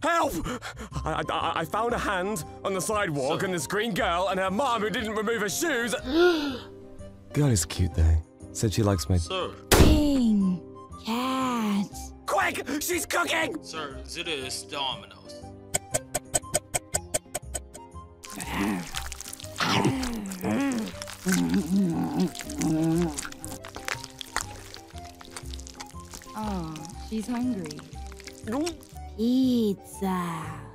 Help! I found a hand on the sidewalk and this green girl and her mom who didn't remove her shoes. Girl is cute though. Said she likes my... Sir. King. Cat. Quick! She's cooking! Sir, it is Domino's. Oh, she's hungry. Pizza.